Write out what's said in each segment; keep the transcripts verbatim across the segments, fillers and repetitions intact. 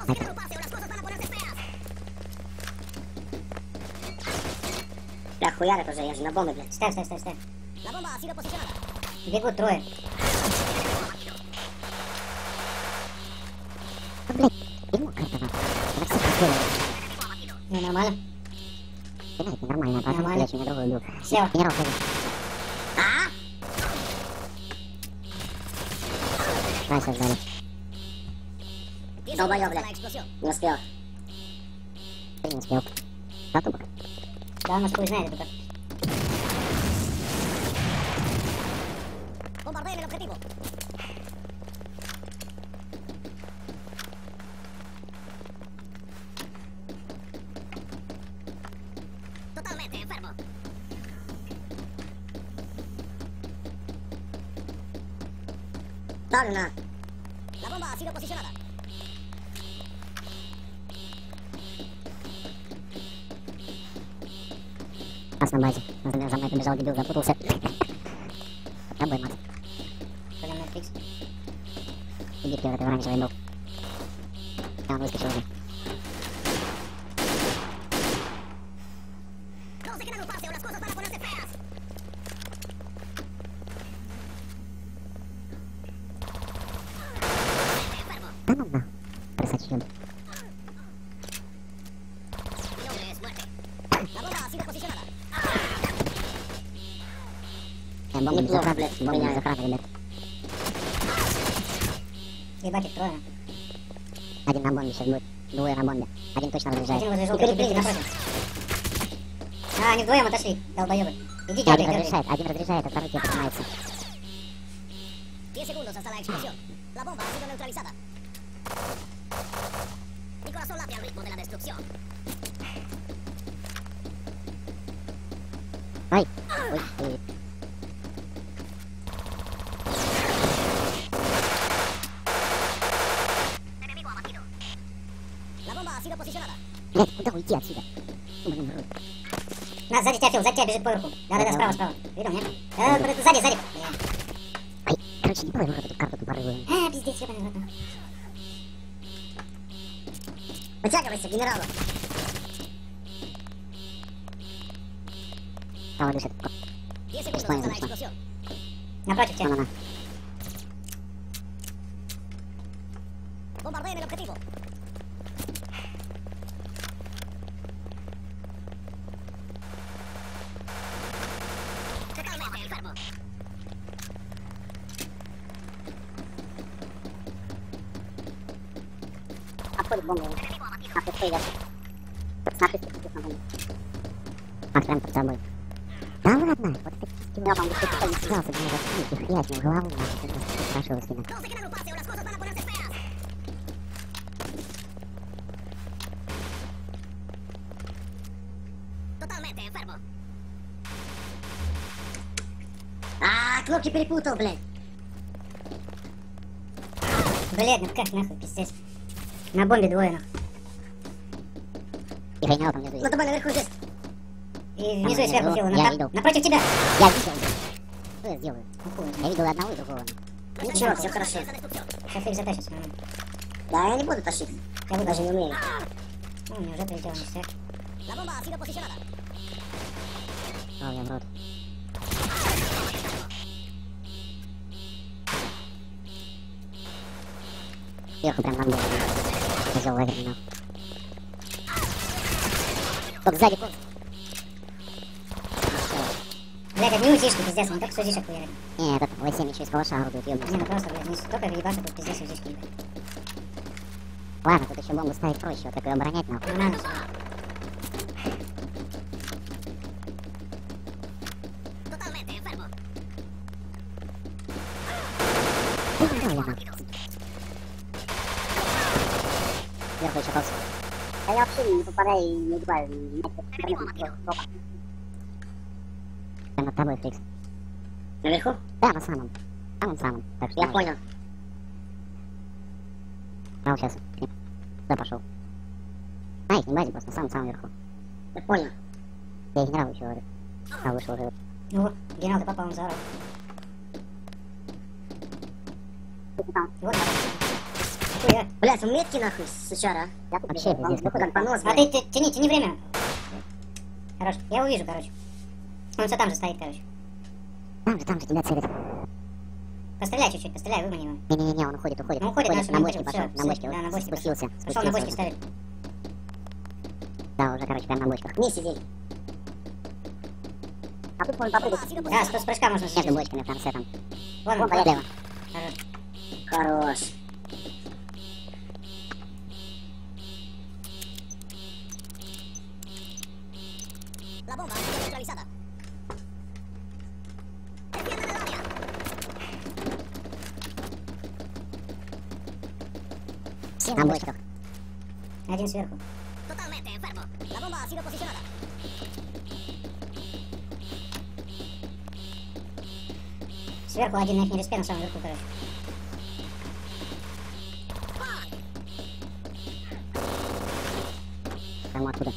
Снайпер. Бля, хуярят уже, я же на бомбе, блядь. Ставь, ставь, ставь, ставь. Бегут трое. Ну, блядь, ему карта нахуй. Она все сделала. Ну, нормально. Блядь, нормально, а Нормально. я еще меня другой убил. Слева. Генерал, ходит. А? Найс, сзади. Долбоёб, блядь. Не успел. Ты не успел. Да, тупо. Да, он нас хуй знает только. Ставлю на. Нас на базе. За мной за мной побежал дебил, запутался. Тобой, Макс. Подо мной фикс. Иди ты в этой оранжевой был. А он выскочил уже. Да ну на. Просочил. Я бомбу не Неплохо, захрана, блядь, бомбу не меняю. захрана, ребят. Ебать их трое. Один на бомбе сейчас будет. Двое на бомбе. Один точно разряжает. Один возле Ну, желтой перепрыгни, кибитки напротив. А, они вдвоем отошли, долбоёбы. Идите, Один опять, держи. разрешает, один разряжает, а второй тебе поднимается. diez segundos hasta la explosión. La bomba ha sido neutralizada. Mi corazón late al ritmo de la destrucción. Ой, ой, ой. Enemigo abatido. La bomba ha sido posicionada. Блядь, куда уйти отсюда? Блин, рот. На, сзади тебя, Фил, сзади тебя бежит поверху. Да-да-да, справа, справа. Видел, нет? Э, под- сзади, сзади. Бля. Ой, короче, не было вот эту карту тупорылую. А, пиздец, ебаный рот. нахуй. Вытягивайся, генералу. Право дышит. diez segundos España, hasta la España. explosión. Напротив тебя. На-на-на. Bombardeen el objetivo. Totalmente enfermo. Обходит бомбу. Enemigo abatido. Нахуй стоит. Нахуй стоит на бомбу. Макс прям под собой. Да ладно, вот ты тебя там где-то не связался, не может быть, хрясь мне в голову, нахуй, ты просто прошел спину. No se queden un pase o las cosas van a ponerse feas. Totalmente enfermo. А, кнопки перепутал, блядь. Блядь, ну как нахуй, пиздец. На бомбе двое, нахуй. И генерал там внизу На есть. тобой наверху здесь. И внизу и сверху, Фил. Я На- видел. Напротив тебя. Я видел, блядь. Что я сделаю? Ну, хуй. Я видел одного и другого. Ничего, все хорошо. Esa destrucción. Сейчас Фил затащится. нормально. Да, я не буду тащить. Я Даже не умею. Ну, мне уже прилетело ништяк. La bomba ha sido posicionada. О, я в рот. Сверху прям нам было. Козёл лагерь нахуй. Только сзади кот. Блядь, одни утишки, пиздец, он так с утишек хуярит. Не, этот ой семь еще из калаша орудует, Не, ну ёбаный. просто, блядь, не столько ебашит, тут пиздец утишки ебать. Ладно, тут еще бомбу ставить проще, вот такое оборонять нахуй. Ну, надо же. Totalmente enfermo. Ну, да, я нахуй. Сверху еще полз. А я вообще не попадаю и не убиваю. Enemigo abatido. Прям над тобой, Фрикс. Наверху? Да, на самом. Самом-самом. Так что Я можно. понял. А вот сейчас. Куда пошел? На их не базе, просто на самом-самом верху. Я понял. Я генерал еще говорю. А, вышел уже. Ну вот, генерал, ты попал, он заорал. Ты там. Вот, Нихуя. Блядь, он меткий нахуй, сучара. Я тут Вообще, вам пиздец, как понос, А блядь. ты т- тяни, тяни время. Хорош. Я его вижу, короче. Он все там же стоит, короче. Там же, там же тебя целит. Постреляй чуть-чуть, постреляй, вымани его. Не-не-не, он уходит, уходит. Ну, уходит, Уходит, наш на не бочке уходил. пошел, Всё, на всё, бочке. да, на бочке Спустился. Пошел на бочке спустился. ставит. Да, уже, короче, прям на бочках. Не сидеть. А тут можно попрыгать. Да, с, с прыжка можно Между сидеть. бочками в конце там. Вон, Вон, вон, Слева. Хорош. Хорош. La bomba ha sido neutralizada. Defiendan el área. Все На бочках. Один сверху. Totalmente enfermo. La bomba ha sido posicionada. Сверху один на их респе на самом верху, короче. Кому откуда?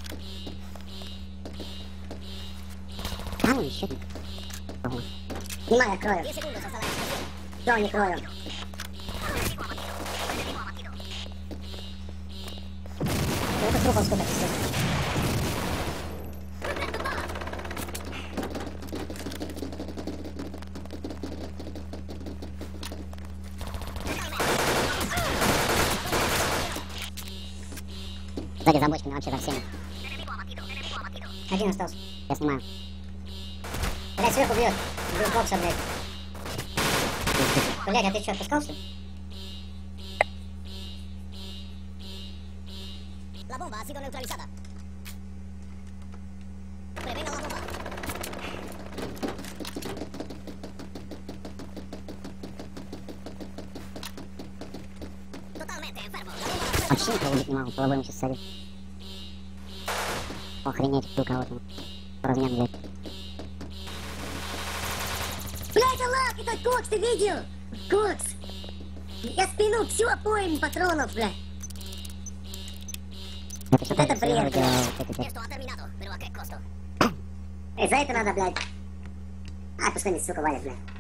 А, ну еще. Ого. Снимай, я крою. diez segundos hasta la explosión. Все, не крою. Это трупов сколько, пиздец. Сзади за бочками вообще за всеми. Один остался. Я снимаю. Блядь, сверху бьет. Бьет бокса, блядь. Блядь, а ты что, отпускался? La bomba ha sido neutralizada. Prevenga la bomba. Totalmente enfermo. La bomba ha sido Вообще никого убить не могу, попробуем сейчас сзади. Охренеть, у кого-то. Размен, блядь. Блядь, Аллах, это Кокс, ты видел? Кокс. Я спину всю опоем патронов, блядь. Это что Вот это такое? бред, Делал блядь. вот эти вот. Esto ha terminado, pero ¿a qué costo? Эй, за это надо, блядь. А, пускай мне, сука, валят, блядь.